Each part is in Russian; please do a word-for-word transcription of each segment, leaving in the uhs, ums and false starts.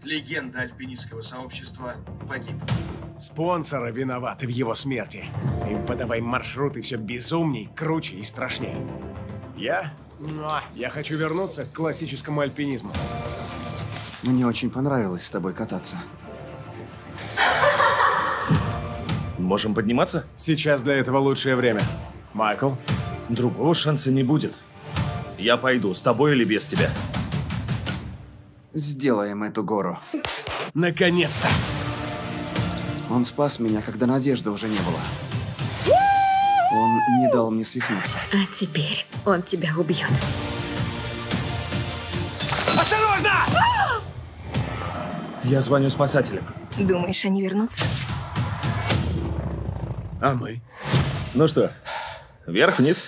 легенда альпинистского сообщества, погиб. Спонсоры виноваты в его смерти. Им подавай маршруты все безумней, круче и страшней. Я? Я хочу вернуться к классическому альпинизму. Мне очень понравилось с тобой кататься. Можем подниматься? Сейчас для этого лучшее время. Майкл? Другого шанса не будет. Я пойду, с тобой или без тебя. Сделаем эту гору. Наконец-то! Он спас меня, когда надежды уже не было. Он не дал мне свихнуться. А теперь он тебя убьет. Осторожно! Я звоню спасателям. Думаешь, они вернутся? А мы? Ну что, вверх-вниз?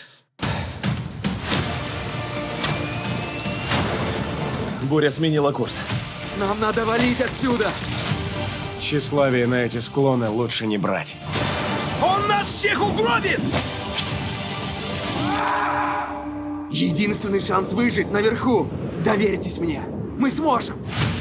Буря сменила курс. Нам надо валить отсюда! Тщеславие на эти склоны лучше не брать. Он нас всех угробит! Единственный шанс выжить наверху. Доверьтесь мне. Мы сможем.